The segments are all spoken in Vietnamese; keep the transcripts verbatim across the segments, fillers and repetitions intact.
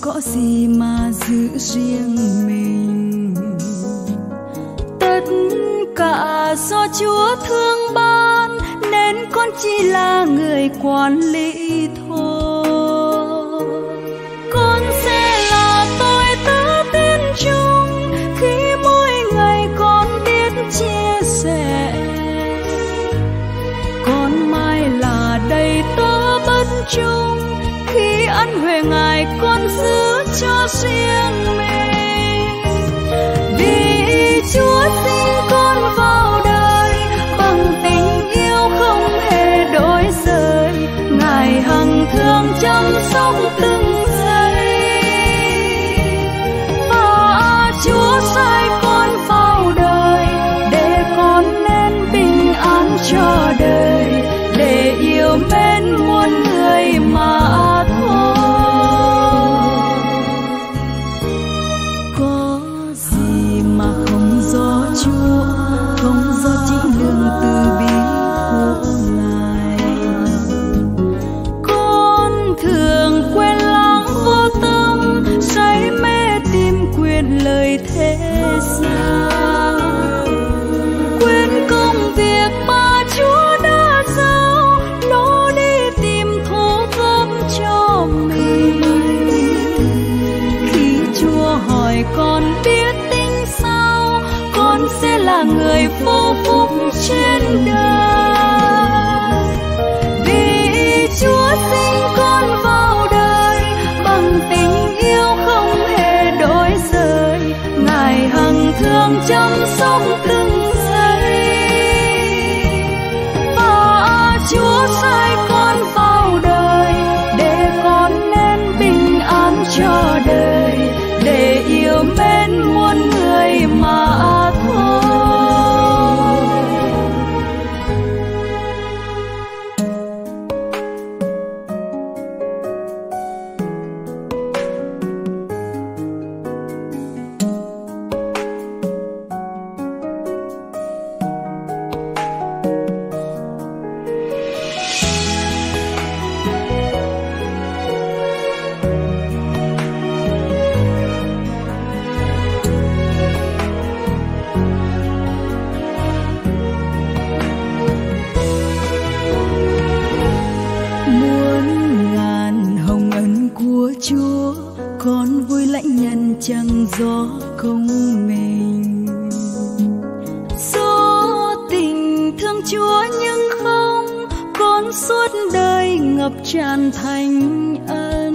có gì mà giữ riêng mình. Tất cả do Chúa thương ban nên con chỉ là người quản lý thôi. Con sẽ là tôi tớ tiên chung khi mỗi ngày con biết chia sẻ. Con mai là đầy tớ bất chung khi ân huệ Ngài con giữ cho riêng mình. Vì Chúa sinh con vào đời bằng tình yêu không hề đổi rời. Ngài hằng thương chăm sóc từng giây. Và Chúa sai con vào đời để con nên bình an cho đời, để yêu mến muôn người mà thôi. Có gì mà không do Chúa, không do chính đường từ bi của Ngài. Con thường quên lãng vô tâm, say mê tìm quyền lời thế gian, quên công việc mà Chúa đã giao, nó đi tìm thu góp cho mình. Khi Chúa hỏi con biết tính sao, con sẽ là người vô phúc trên đời. Vì Chúa sinh con vào đời bằng tình yêu không hề đổi rời. Ngài hằng thương chăm sóc từng giây. Và Chúa sai con vào đời để con nên bình an cho đời, để yêu mến muôn người mà thôi. Chúa con vui lãnh nhận chẳng do công mình. Do tình thương Chúa nhưng không, con suốt đời ngập tràn thánh ân.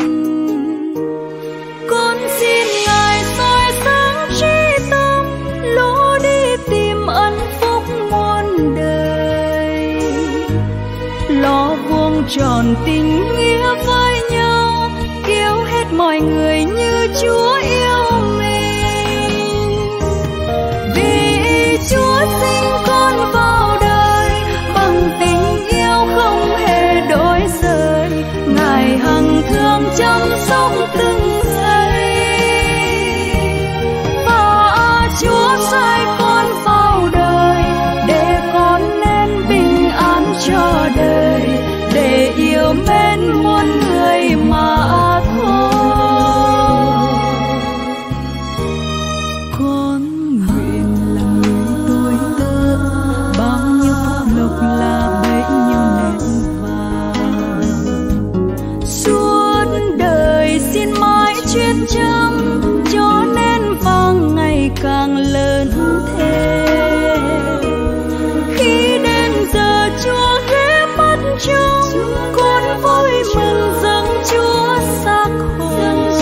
Con xin Ngài soi sáng trí tâm, lối đi tìm ân phúc muôn đời. Lo vuông tròn tình nghĩa với nhau, yêu hết mọi người như Chúa yêu mình. Vì Chúa sinh con vào đời bằng tình yêu không hề đổi rời. Ngài hằng thương chăm sóc từng giây. Và Chúa sai con vào đời để con nên bình an cho đời, để yêu mến muôn người mà thôi. Con nguyện là người tôi tớ, bao nhiêu phúc lộc là bấy nhiêu nẻo vàng. Suốt đời xin mãi chuyên chăm, cho nên vang ngày càng lớn thêm. Khi đến giờ Chúa ghé mắt trông, con vui mừng dâng Chúa xác hồn.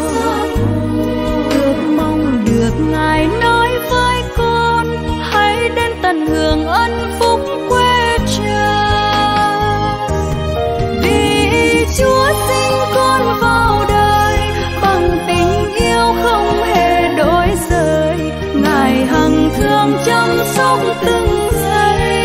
Ước mong được Ngài nói với con, hãy đến tận hưởng ân phúc quê trời. Vì Chúa sinh con vào đời bằng tình yêu không hề đổi rời. Ngài hằng thương chăm sóc từng giây.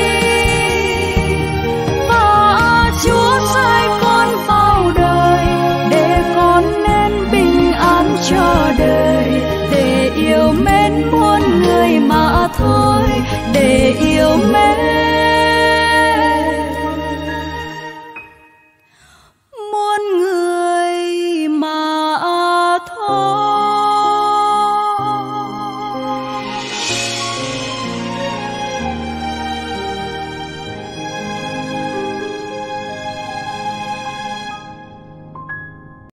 Và Chúa sai con vào đời để con nên bình an cho đời, để yêu mến muôn người mà thôi, để yêu mến